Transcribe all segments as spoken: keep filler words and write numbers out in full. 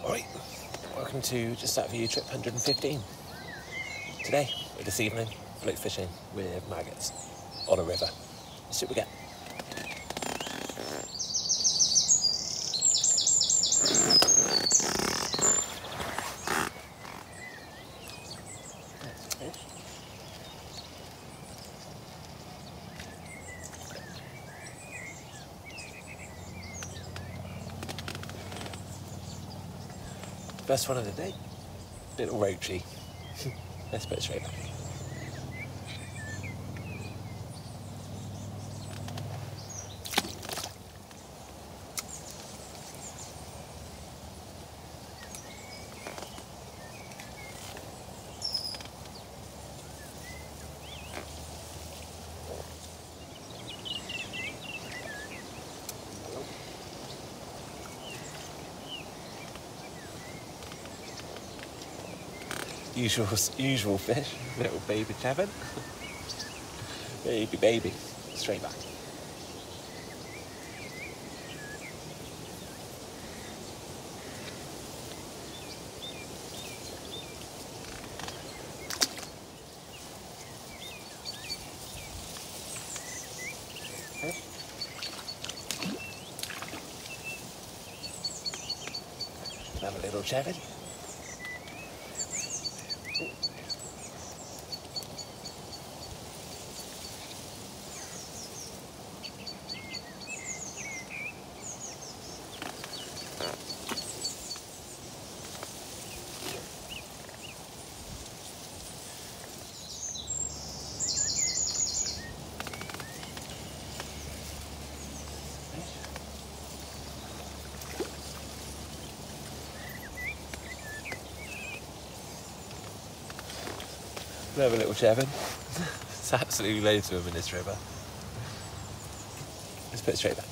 Right, welcome to Just Out of You trip one hundred fifteen. Today, or this evening, float fishing with maggots on a river. Let's see what we get. First one of the day, little roachy. Let's put it straight back. Usual, usual fish, little baby chevin. Baby, baby, straight back. Fish. Have a little chevin. We have a little chevin. There's absolutely loads of them in this river. Let's put it straight back.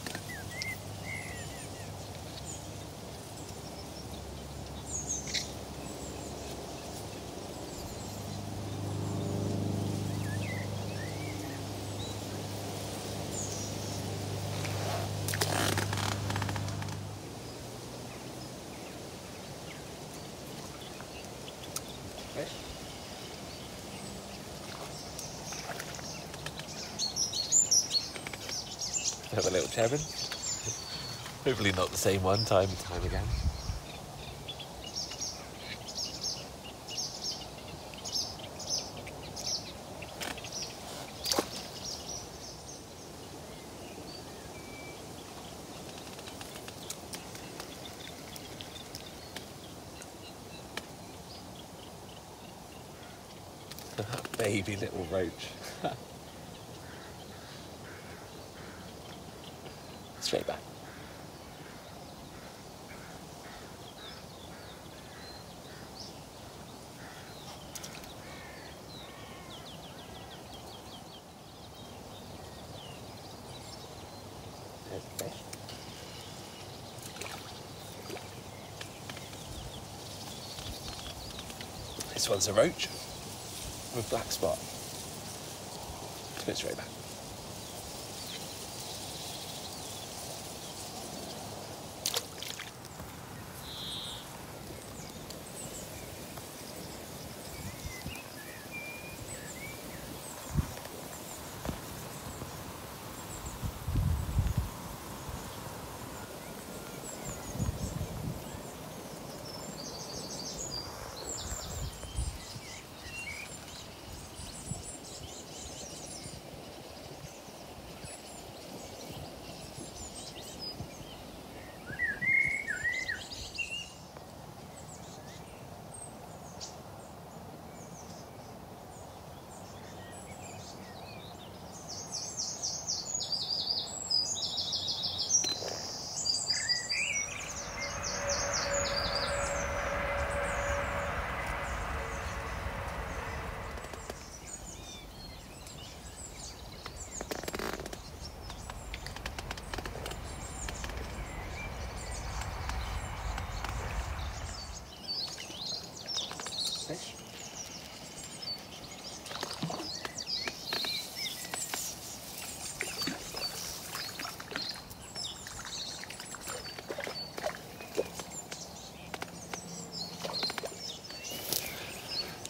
Fish. Have a little chevin. Hopefully not the same one time and time again. Baby little roach. Straight back. There's the fish. This one's a roach with black spot. Spit straight back.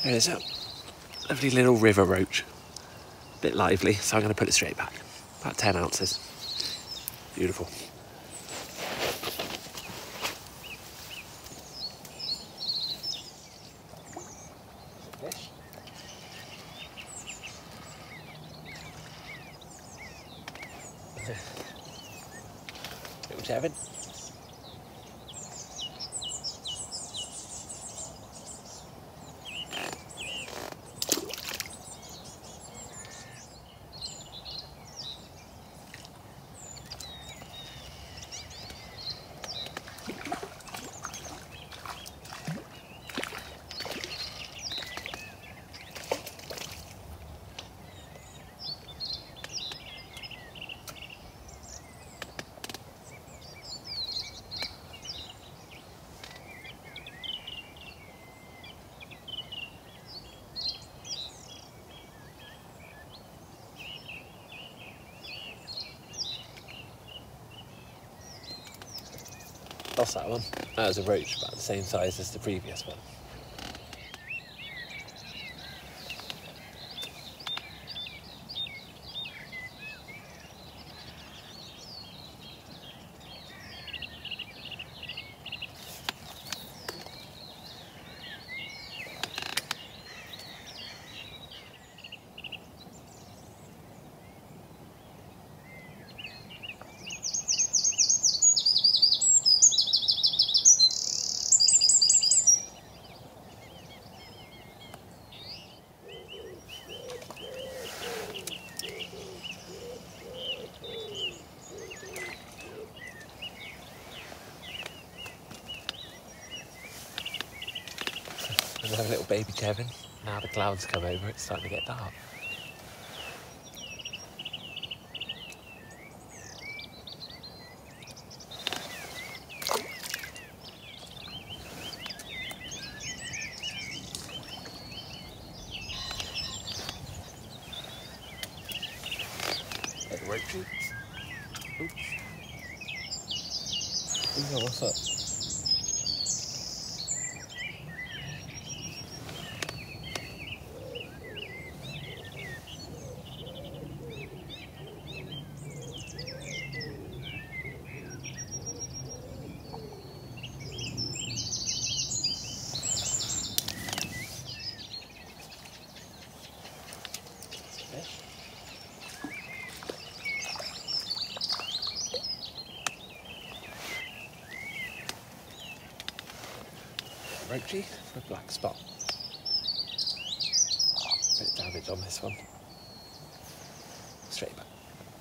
There's a lovely little river roach. A bit lively, so I'm going to put it straight back. About ten ounces. Beautiful. Fish. Little chevin. Lost that one. That was a roach, about the same size as the previous one. Another little baby chevin. Now the clouds come over, it's starting to get dark. Little roachy. Oops. Ooh, what's up? Roachy for a black spot. Bit of damage on this one. Straight back.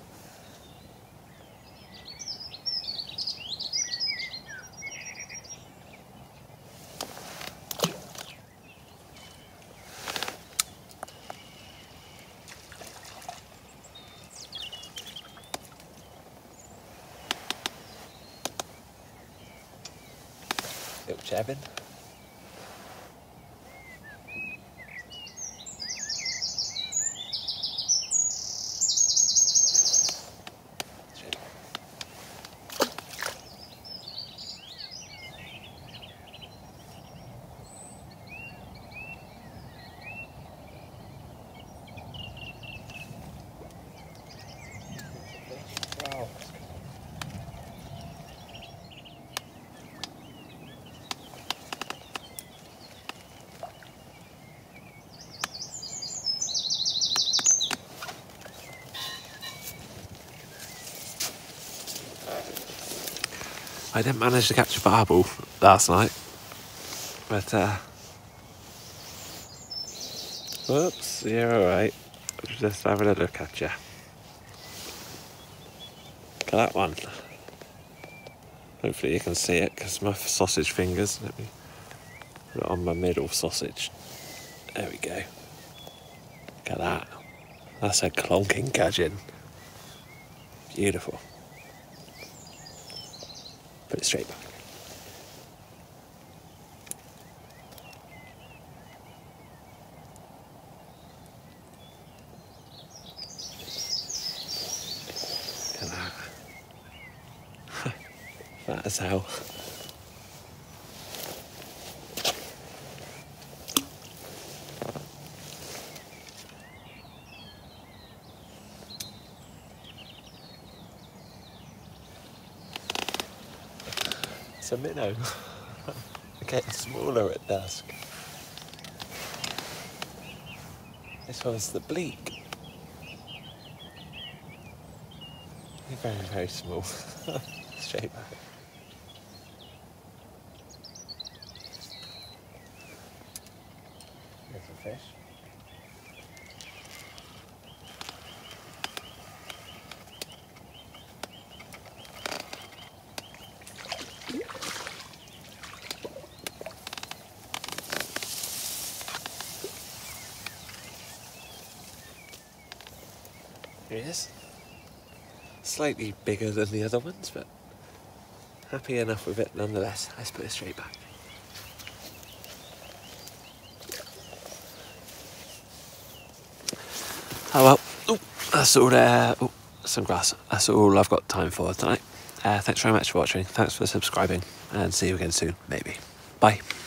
Little chevin. Wow. I didn't manage to catch a barbel last night, but uh, whoops, you're alright. Just having a look at you. Look at that one. Hopefully you can see it because my sausage fingers. Let me put it on my middle sausage. There we go. Look at that. That's a clonking gudgeon. Beautiful. Put it straight back. Look at that. Fat as hell. It's a minnow. They're getting smaller at dusk. This one's the bleak. They're very, very small. Straight back. There's a fish. Here he is. Slightly bigger than the other ones, but happy enough with it nonetheless. Let's put it straight back. Oh well, ooh, that's all there. Uh, some grass. That's all I've got time for tonight. Uh, thanks very much for watching. Thanks for subscribing, and see you again soon, maybe. Bye.